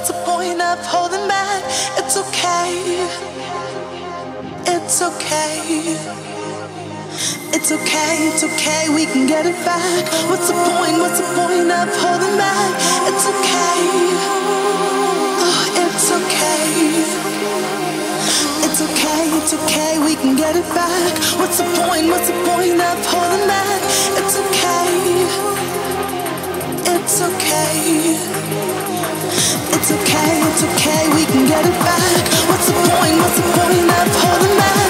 What's the point of holding back? It's okay. It's okay. It's okay, it's okay, we can get it back. What's the point? What's the point of holding back? It's okay. Oh, it's okay. It's okay, it's okay, we can get it back. What's the point? What's the point of holding back? It's okay. It's okay. It's okay, we can get it back. What's the point? What's the point of holding back?